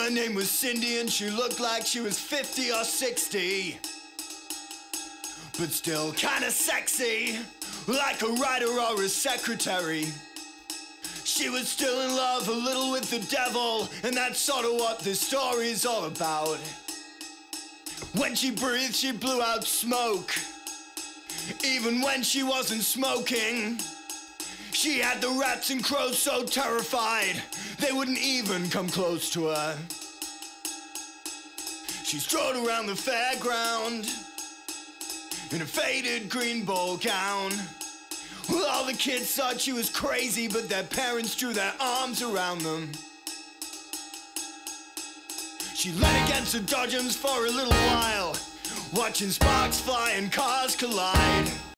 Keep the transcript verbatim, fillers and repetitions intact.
Her name was Cindy and she looked like she was fifty or sixty, but still kinda sexy, like a writer or a secretary. She was still in love a little with the devil, and that's sort of what this story's all about. When she breathed, she blew out smoke. Even when she wasn't smoking, she had the rats and crows so terrified they wouldn't even come close to her. She strode around the fairground in a faded green ball gown. Well, all the kids thought she was crazy, but their parents drew their arms around them. She leaned against the dodgems for a little while, watching sparks fly and cars collide.